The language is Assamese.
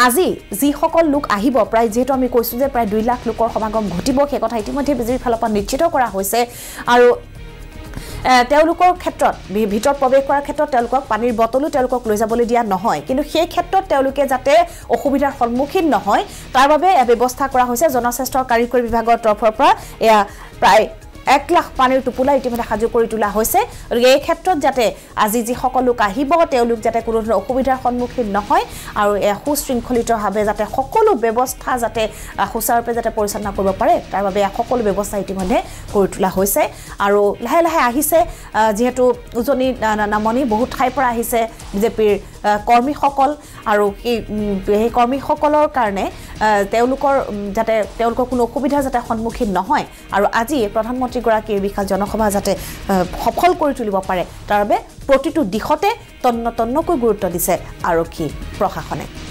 আজি যিসকল লোক আহিব প্ৰায় যেহেতু আমি কৈছোঁ যে প্ৰায় 2 লাখ লোকৰ সমাগম ঘটিব সেই কথা ইতিমধ্যে বিজেপিৰ ফালৰ পৰা নিশ্চিত কৰা হৈছে আৰু তেওঁলোকৰ ক্ষেত্ৰত ভিতৰত প্ৰৱেশ কৰাৰ ক্ষেত্ৰত তেওঁলোকক পানীৰ বটলো তেওঁলোকক লৈ যাবলৈ দিয়া নহয় কিন্তু সেই ক্ষেত্ৰত তেওঁলোকে যাতে অসুবিধাৰ সন্মুখীন নহয় তাৰ বাবে ব্যৱস্থা কৰা হৈছে জনস্বাস্থ্য কাৰিকৰী বিভাগৰ তৰফৰ পৰা এয়া প্ৰায় 1 লাখ পানীৰ টুপুলা ইতিমধ্যে সাজু কৰি তোলা হৈছে আৰু এই ক্ষেত্ৰত যাতে আজি যিসকল লোক আহিব তেওঁলোক যাতে কোনো ধৰণৰ অসুবিধাৰ সন্মুখীন নহয় আৰু সুশৃংখলিতভাৱে যাতে সকলো ব্যৱস্থা যাতে সুচাৰুৰূপে যাতে পৰিচালনা কৰিব পাৰে তাৰ বাবে সকলো ব্যৱস্থা ইতিমধ্যে কৰি তোলা হৈছে আৰু লাহে লাহে আহিছে যেহেতু উজনি নামনি বহুত ঠাইৰ পৰা আহিছে বিজেপিৰ কৰ্মীসকল আৰু এই কৰ্মীসকলৰ কাৰণে তেওঁলোকৰ যাতে তেওঁলোকৰ কোনো অসুবিধা যাতে সন্মুখীন নহয় আৰু আজি প্ৰধানমন্ত্ৰীগৰাকীৰ বিশাল জনসভা যাতে সফল কৰি তুলিব পাৰে তাৰ বাবে প্ৰতিটো দিশতে তন্নকৈ গুৰুত্ব দিছে আৰক্ষী প্ৰশাসনে